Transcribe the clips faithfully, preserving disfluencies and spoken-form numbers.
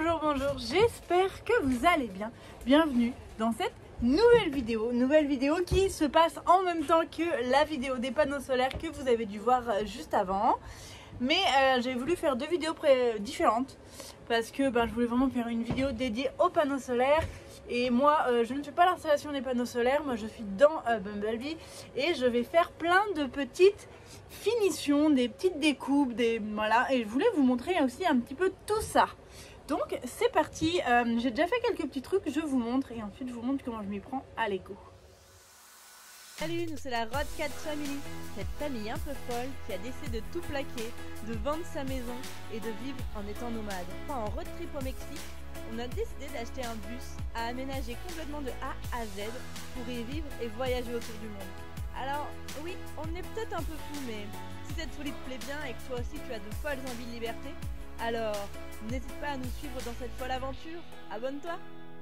bonjour, bonjour, j'espère que vous allez bien. Bienvenue dans cette nouvelle vidéo, nouvelle vidéo qui se passe en même temps que la vidéo des panneaux solaires que vous avez dû voir juste avant. Mais euh, j'ai voulu faire deux vidéos différentes parce que ben, je voulais vraiment faire une vidéo dédiée aux panneaux solaires. Et moi euh, je ne fais pas l'installation des panneaux solaires, moi je suis dans euh, Bumblebee et je vais faire plein de petites finitions, des petites découpes, des voilà. Et je voulais vous montrer aussi un petit peu tout ça. Donc c'est parti, euh, j'ai déjà fait quelques petits trucs, je vous montre et ensuite je vous montre comment je m'y prends à l'écho. Salut, nous c'est la Rodcat Family, cette famille un peu folle qui a décidé de tout plaquer, de vendre sa maison et de vivre en étant nomade. En road trip au Mexique, on a décidé d'acheter un bus à aménager complètement de A à Z pour y vivre et voyager autour du monde. Alors oui, on est peut-être un peu fou, mais si cette folie te plaît bien et que toi aussi tu as de folles envies de liberté, alors n'hésite pas à nous suivre dans cette folle aventure, abonne-toi.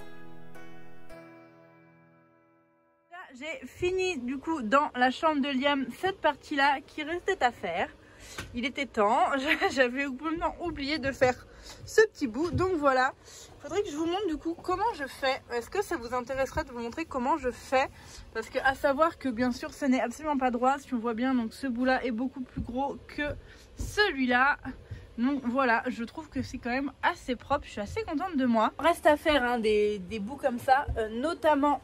J'ai fini du coup dans la chambre de Liam cette partie là qui restait à faire. Il était temps, j'avais complètement oublié de faire ce petit bout, donc voilà. Il faudrait que je vous montre du coup comment je fais. Est-ce que ça vous intéresserait de vous montrer comment je fais? Parce que à savoir que bien sûr ce n'est absolument pas droit, si on voit bien, donc ce bout là est beaucoup plus gros que celui-là. Donc voilà, je trouve que c'est quand même assez propre, je suis assez contente de moi. Reste à faire hein, des, des bouts comme ça, euh, notamment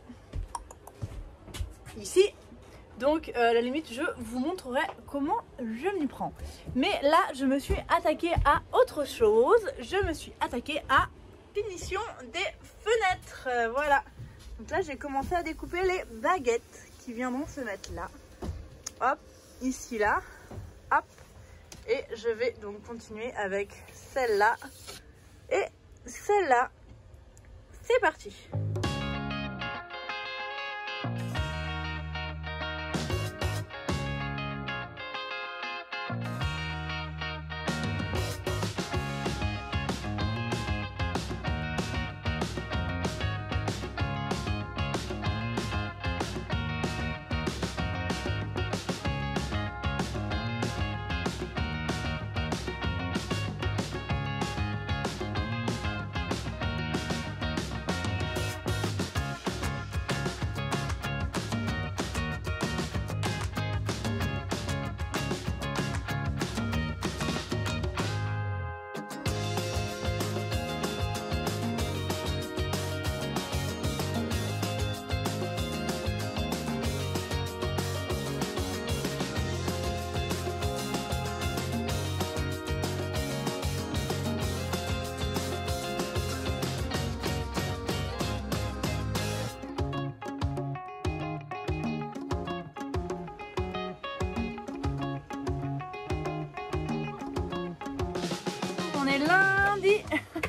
ici. Donc euh, à la limite je vous montrerai comment je m'y prends. Mais là je me suis attaquée à autre chose. Je me suis attaquée à finition des fenêtres. euh, Voilà. Donc là j'ai commencé à découper les baguettes qui viendront se mettre là. Hop, ici là. Hop. Et je vais donc continuer avec celle-là et celle-là. C'est parti. On est lundi.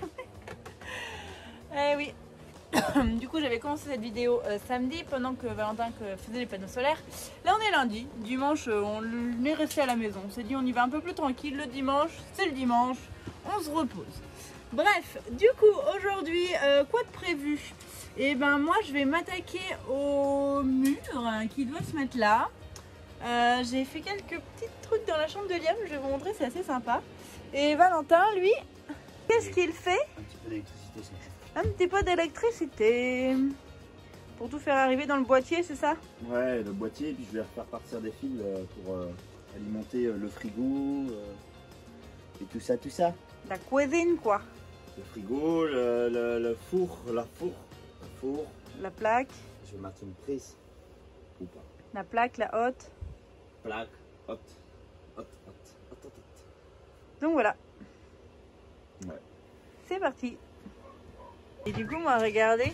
Eh oui. Du coup j'avais commencé cette vidéo euh, samedi pendant que Valentin faisait les panneaux solaires. Là on est lundi. Dimanche euh, on est resté à la maison. On s'est dit on y va un peu plus tranquille. Le dimanche c'est le dimanche. On se repose. Bref, du coup aujourd'hui euh, quoi de prévu? Et ben moi je vais m'attaquer au mur hein, qui doit se mettre là. Euh, j'ai fait quelques petits trucs dans la chambre de Liam. Je vais vous montrer, c'est assez sympa. Et Valentin, lui, qu'est-ce qu'il fait? Un petit peu d'électricité, c'est Un petit peu d'électricité. Pour tout faire arriver dans le boîtier, c'est ça? Ouais, le boîtier, puis je vais faire partir des fils pour euh, alimenter le frigo euh, et tout ça, tout ça. La cuisine, quoi. Le frigo, le, le, le four, la four, la four. La plaque. Je vais mettre une prise ou pas. La plaque, la hotte. Plaque, hot, hot, hot, hot, hot. Donc voilà. Ouais. C'est parti. Et du coup, moi, regardez.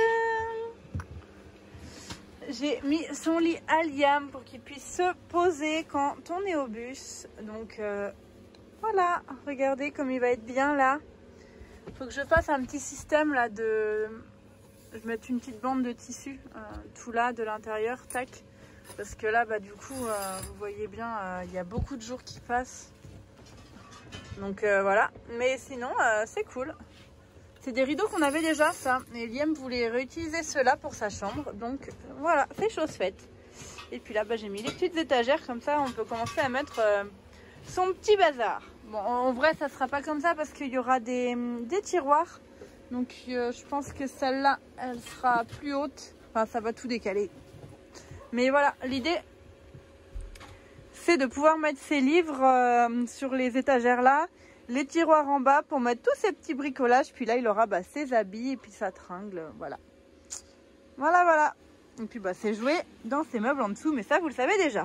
J'ai mis son lit à Liam pour qu'il puisse se poser quand on est au bus. Donc euh, voilà, regardez comme il va être bien là. Il faut que je fasse un petit système là de... Je mette une petite bande de tissu euh, tout là de l'intérieur, tac. Parce que là, bah du coup, euh, vous voyez bien, euh, il y a beaucoup de jours qui passent. Donc euh, voilà, mais sinon euh, c'est cool. C'est des rideaux qu'on avait déjà ça. Et Liam voulait réutiliser ceux-là pour sa chambre. Donc voilà, c'est chose faite. Et puis là, bah, j'ai mis les petites étagères, comme ça on peut commencer à mettre euh, son petit bazar. Bon, en vrai, ça sera pas comme ça parce qu'il y aura des, des tiroirs. Donc, euh, je pense que celle-là, elle sera plus haute. Enfin, ça va tout décaler. Mais voilà, l'idée, c'est de pouvoir mettre ses livres euh, sur les étagères là, les tiroirs en bas pour mettre tous ces petits bricolages. Puis là, il aura bah, ses habits et puis sa tringle. Voilà. Voilà, voilà. Et puis, bah, c'est joué dans ces meubles en dessous. Mais ça, vous le savez déjà.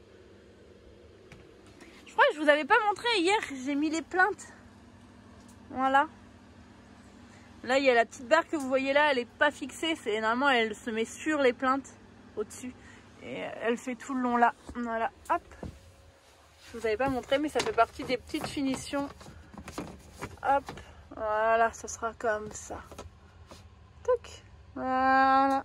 Je crois que je vous avais pas montré hier. J'ai mis les plaintes. Voilà. Là, il y a la petite barre que vous voyez là. Elle est pas fixée. C'est normalement, elle se met sur les plaintes au-dessus. Et elle fait tout le long là. Voilà. Hop. Je vous avais pas montré, mais ça fait partie des petites finitions. Hop. Voilà. Ça sera comme ça. Tac. Voilà.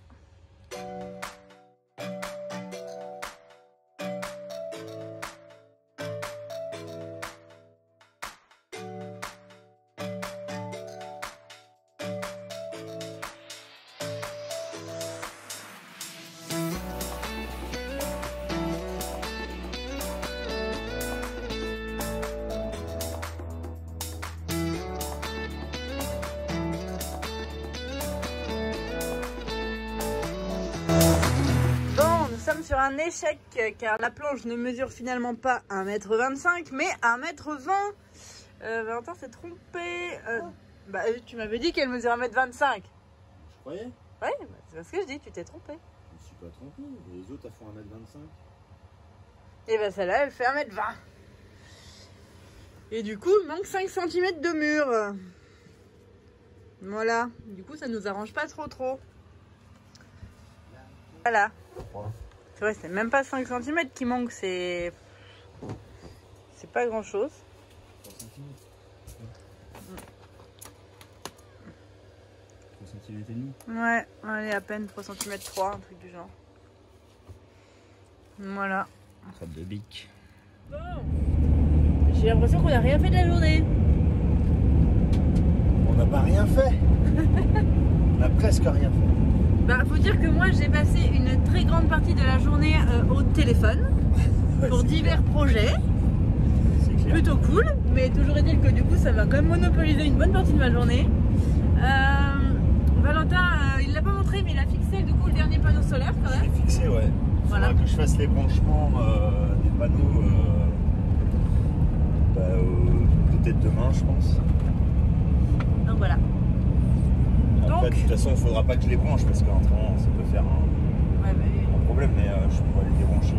Sur un échec car la planche ne mesure finalement pas un mètre vingt-cinq mais un mètre vingt. euh, Valentin s'est trompé. euh, oh. Bah tu m'avais dit qu'elle mesure un mètre vingt-cinq. Je croyais. Ouais, bah, c'est parce que je dis, tu t'es trompé. Je me suis pas trompé, les autres elles font un mètre vingt-cinq. Et bah celle-là elle fait un mètre vingt. Et du coup il manque cinq centimètres de mur. Voilà, du coup ça nous arrange pas trop trop. Voilà. C'est vrai, c'est même pas cinq centimètres qui manque, c'est. C'est pas grand chose. trois centimètres. trois centimètres et demi. Ouais, allez, à peine trois centimètres trois, un truc du genre. Voilà. Trappe de bic. Bon. J'ai l'impression qu'on n'a rien fait de la journée. On n'a pas rien fait. On a presque rien fait. Bah, faut dire que moi j'ai passé une très grande partie de la journée euh, au téléphone pour divers clair. projets. C'est clair. Plutôt cool, mais toujours est-il que du coup ça va quand même monopoliser une bonne partie de ma journée. Euh, Valentin, euh, il l'a pas montré, mais il a fixé du coup le dernier panneau solaire quand même. J'ai fixé, ouais. Il voilà. faudra que je fasse les branchements euh, des panneaux euh, bah, euh, peut-être demain, je pense. Donc voilà. Après, Donc, de toute façon, il ne faudra pas que je les branche parce qu'entrant, ça peut faire un, ouais, bah, oui. un problème, mais euh, je pourrais les débrancher.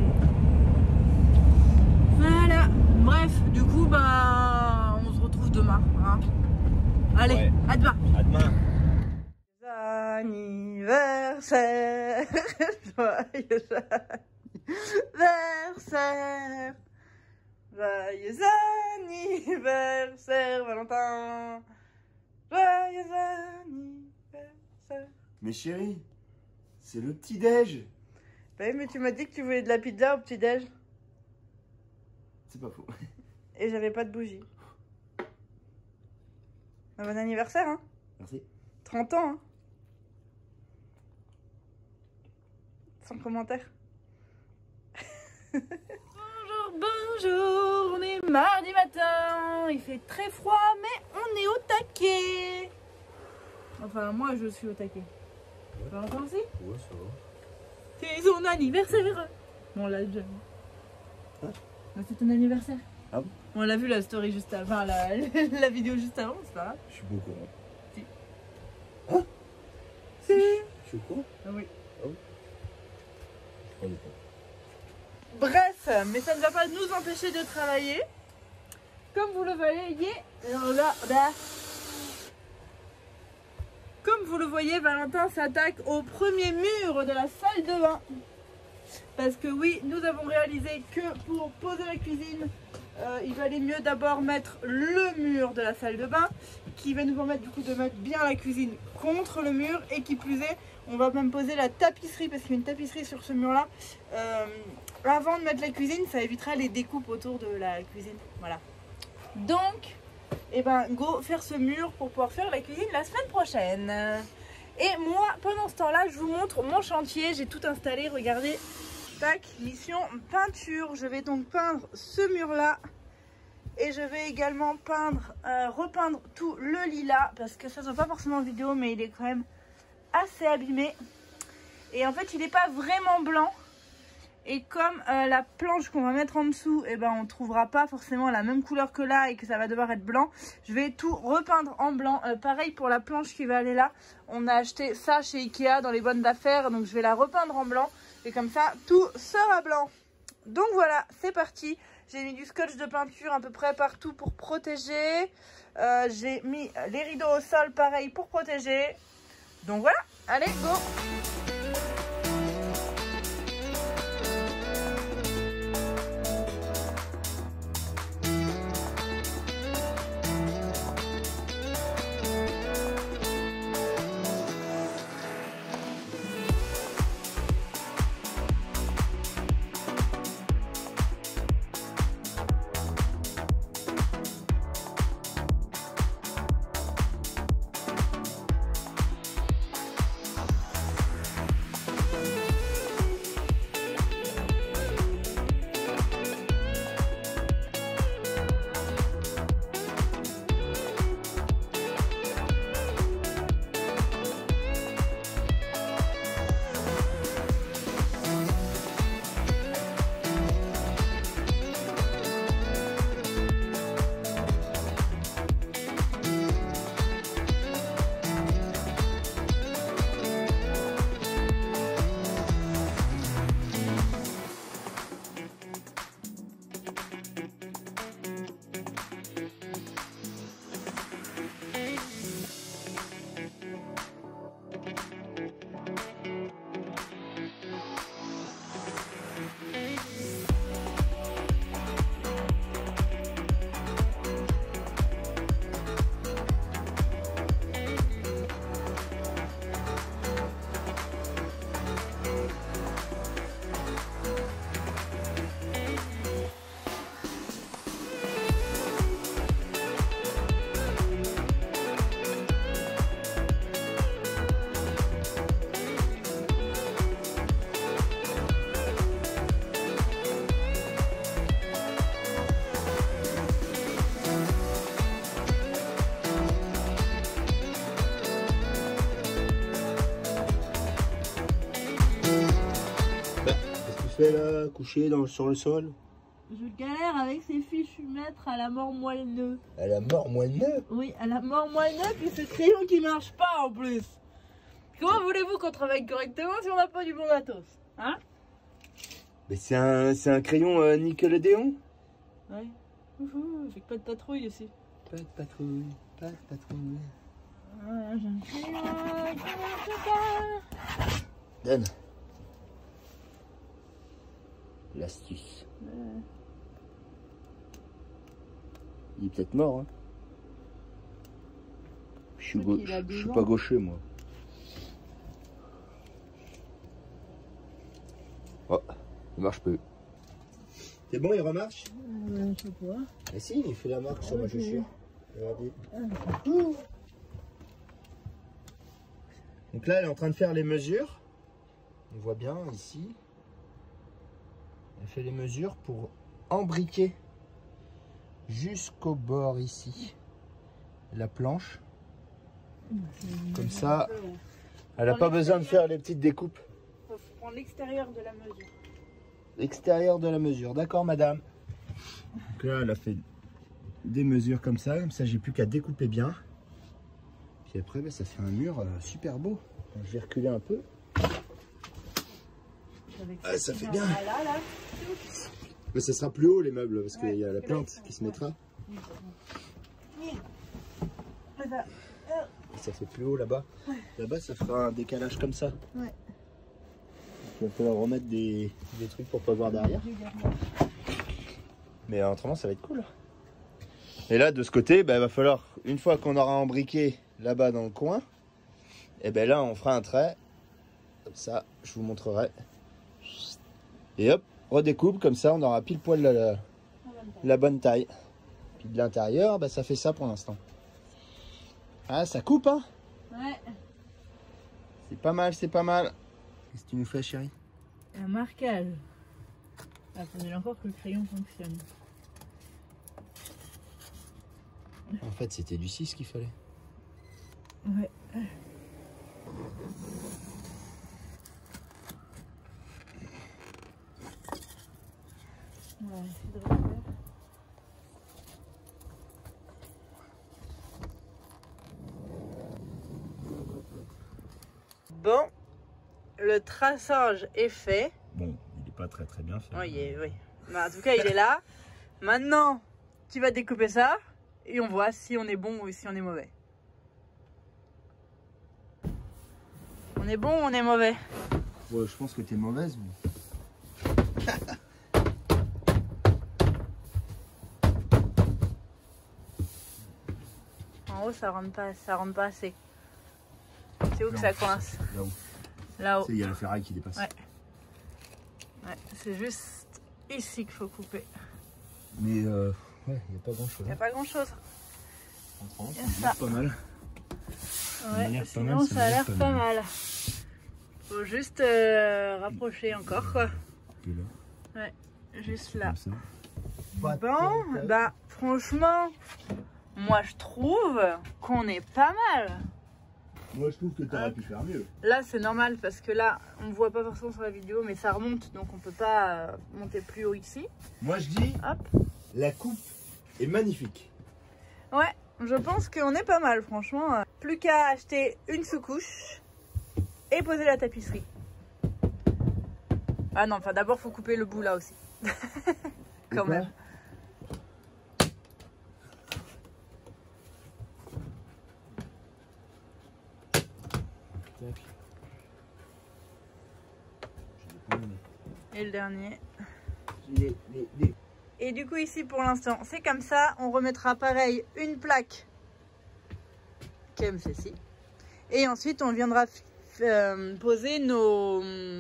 Voilà. Bref, du coup, bah, on se retrouve demain. Hein. Allez, ouais. À demain. À demain. Anniversaire, joyeux anniversaire, joyeux anniversaire, Valentin. Joyeux anniversaire. Mais chérie, c'est le petit-déj. Bah oui, mais tu m'as dit que tu voulais de la pizza au petit-déj. C'est pas faux. Et j'avais pas de bougie. Un bon anniversaire, hein. Merci. trente ans, hein. Sans commentaire. Bonjour, bonjour. On est mardi matin. Il fait très froid, mais on est au taquet. Enfin, moi, je suis au taquet. Ouais. Valentin aussi ? Ouais, ça va. C'est son anniversaire. Bon, on l'a déjà vu. Hein ? Bah, c'est ton anniversaire. Ah bon ? On l'a vu la story juste avant, enfin, la, la vidéo juste avant, c'est pas grave. Je suis beau courant. Si. Hein ? Si. Je suis au courant ? Ah oui. Ah oui. Je croyais pas. Bref, mais ça ne va pas nous empêcher de travailler. Comme vous le voyez, là, là. Comme vous le voyez, Valentin s'attaque au premier mur de la salle de bain. Parce que oui, nous avons réalisé que pour poser la cuisine, euh, il valait mieux d'abord mettre le mur de la salle de bain, qui va nous permettre du coup de mettre bien la cuisine contre le mur, et qui plus est, on va même poser la tapisserie, parce qu'il y a une tapisserie sur ce mur-là. Euh, avant de mettre la cuisine, ça évitera les découpes autour de la cuisine. Voilà. Donc, et eh ben, go faire ce mur pour pouvoir faire la cuisine la semaine prochaine. Et moi, pendant ce temps-là, je vous montre mon chantier. J'ai tout installé, regardez. Tac, mission peinture. Je vais donc peindre ce mur-là Et je vais également peindre, euh, repeindre tout le lilas parce que ça se voit pas forcément en vidéo, mais il est quand même assez abîmé. Et en fait, il n'est pas vraiment blanc. Et comme euh, la planche qu'on va mettre en dessous, eh ben, on ne trouvera pas forcément la même couleur que là et que ça va devoir être blanc, je vais tout repeindre en blanc. Euh, pareil pour la planche qui va aller là. On a acheté ça chez Ikea dans les bonnes d'affaires, donc je vais la repeindre en blanc. Et comme ça, tout sera blanc. Donc voilà, c'est parti. J'ai mis du scotch de peinture à peu près partout pour protéger. Euh, j'ai mis les rideaux au sol, pareil, pour protéger. Donc voilà, allez, go! Fais là, couché dans, sur le sol. Je galère avec ces fichus maîtres à la mort moelleux. À la mort moelleux? Oui, à la mort moelleux, puis ce crayon qui marche pas en plus. Comment voulez-vous qu'on travaille correctement si on n'a pas du bon matos? Hein? Mais c'est un, c'est un crayon euh, Nickelodeon? Ouais. Ouhou, fait que pas de patrouille ici. Pas de patrouille, pas de patrouille. Ah, j'ai un crayon qui marche pas. Donne. L'astuce. Ouais. Il est peut-être mort. Hein. Je suis, Donc, go... il a je deux suis ans. pas gaucher moi. Oh, il marche peu. C'est bon, il remarche? Euh, je sais pas. Ah si, il fait la marque sur ma chaussure. Regardez. Donc là, elle est en train de faire les mesures. On voit bien ici. Elle fait les mesures pour embriquer jusqu'au bord ici la planche. Comme ça, elle n'a pas besoin de faire les petites découpes. Il faut prendre l'extérieur de la mesure. L'extérieur de la mesure, d'accord madame. Donc là, elle a fait des mesures comme ça, comme ça j'ai plus qu'à découper bien. Puis après, bah, ça fait un mur euh, super beau. Je vais reculer un peu. Ah, ça fait bien. Là, là. Mais ça sera plus haut les meubles parce qu'il Ouais, y a la c'est plante vrai. qui se mettra. C'est ça. Et ça fait plus haut là-bas. Là-bas, ça fera un décalage comme ça. Ouais. Il va falloir remettre des, des trucs pour pas voir derrière. Mais euh, autrement, ça va être cool. Et là, de ce côté, bah, il va falloir, une fois qu'on aura embriqué là-bas dans le coin, et ben là, on fera un trait. Comme ça, je vous montrerai. Et hop, redécoupe, comme ça, on aura pile poil la, la, la bonne taille. Puis de l'intérieur, bah, ça fait ça pour l'instant. Ah, ça coupe, hein? Ouais. C'est pas mal, c'est pas mal. Qu'est-ce que tu nous fais, chérie? Un marquage. Ah, faut encore que le crayon fonctionne. En fait, c'était du six qu'il fallait. Ouais. Ouais, c'est de refaire. Bon, le traçage est fait. Bon, il n'est pas très très bien fait. Oui, il est- oui. Mais en tout cas, il est là. Maintenant, tu vas découper ça et on voit si on est bon ou si on est mauvais. On est bon ou on est mauvais? Ouais, je pense que t'es mauvaise. Mais... En haut, ça rentre pas, ça rentre pas assez. C'est où que Non, ça coince? Là-haut. Là-haut. Il y a la ferraille qui dépasse. Ouais. Ouais, c'est juste ici qu'il faut couper. Mais euh, ouais, il n'y a pas grand chose. Il n'y a pas grand chose. Franchement, y a ça ça. a l'air pas mal. m'a Ouais, l'air pas sinon mal, ça ça m'a a l'air l'air pas pas mal. mal. Faut juste euh, rapprocher encore quoi. Et là, Ouais, juste là. comme ça. Bon, bah franchement, moi je trouve qu'on est pas mal. Moi, je trouve que t'aurais Hop. pu faire mieux. Là c'est normal parce que là on voit pas forcément sur la vidéo mais ça remonte donc on peut pas euh, monter plus haut ici. Moi, je dis, Hop. la coupe est magnifique. Ouais, je pense qu'on est pas mal franchement. Plus qu'à acheter une sous-couche et poser la tapisserie. Ah non, enfin d'abord faut couper le bout là aussi. Quand quoi même. Tac. Je l'ai pas mis. Et le dernier. Les, les, les... Et du coup ici pour l'instant c'est comme ça. On remettra pareil une plaque comme ceci. Et ensuite on viendra euh, poser nos...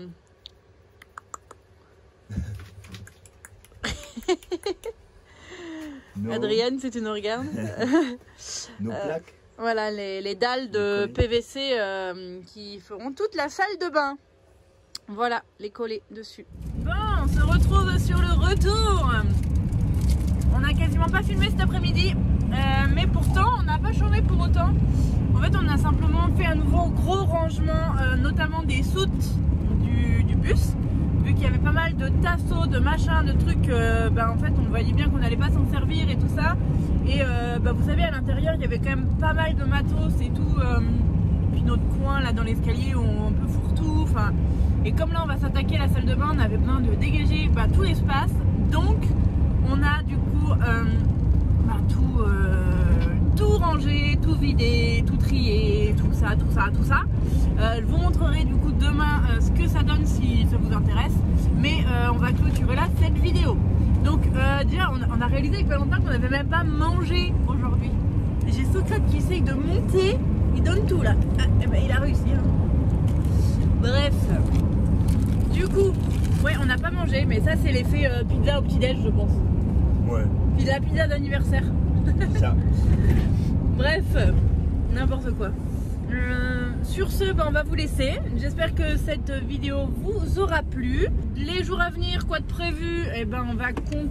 Nos, Adrienne, si tu nous regardes. nos Euh, plaques. Voilà les, les dalles de Les P V C euh, qui feront toute la salle de bain. Voilà, les collés dessus. Bon, on se retrouve sur le retour. On n'a quasiment pas filmé cet après-midi, euh, mais pourtant on n'a pas chômé pour autant. En fait, on a simplement fait un nouveau gros rangement, euh, notamment des soutes du, du bus. Vu qu'il y avait pas mal de tasseaux, de machins, de trucs, euh, bah, en fait on voyait bien qu'on n'allait pas s'en servir et tout ça. Et euh, bah, vous savez, à l'intérieur il y avait quand même pas mal de matos et tout. Euh, puis notre coin là dans l'escalier, on, on peut fourre-tout. Et comme là on va s'attaquer à la salle de bain, on avait besoin de dégager bah, tout l'espace. Donc on a du coup euh, bah, tout, euh, tout rangé, tout vidé, tout trié, tout ça, tout ça, tout ça. Euh, je vous montrerai du coup demain euh, ce que ça donne si ça vous intéresse. Mais euh, on va clôturer là cette vidéo. Donc euh, déjà on a, on a réalisé avec Valentin qu'on n'avait même pas mangé aujourd'hui. J'ai Socrate qui essaye de monter, il donne tout là. Ah, et ben, il a réussi. Hein. Bref. Du coup, ouais on n'a pas mangé, mais ça c'est l'effet euh, pizza au petit-déj je pense. Ouais. Puis la pizza d'anniversaire. Ça. Bref, n'importe quoi. Euh, sur ce, ben, on va vous laisser. J'espère que cette vidéo vous aura plu. Les jours à venir, quoi de prévu? Eh ben, on va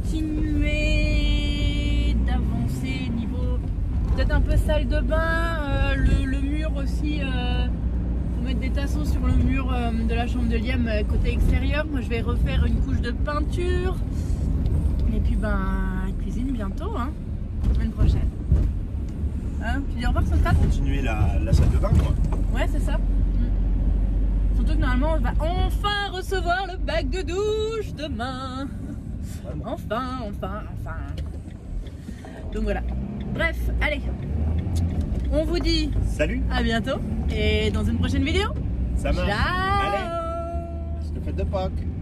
continuer d'avancer niveau peut-être un peu salle de bain, euh, le, le mur aussi. Euh, faut mettre des tasseaux sur le mur euh, de la chambre de Liam euh, côté extérieur. Moi, je vais refaire une couche de peinture. Et puis, ben, cuisine bientôt, hein, semaine prochaine. Hein, tu dis au revoir, Socrate? Continuer la, la salle de bain, quoi. Ouais, c'est ça. Mm. Surtout que normalement, on va enfin recevoir le bac de douche demain. Vraiment. Enfin, enfin, enfin. Donc voilà. Bref, allez. On vous dit Salut. à bientôt et dans une prochaine vidéo. Ça marche. Ciao. Allez. Parce que fête de Pâques.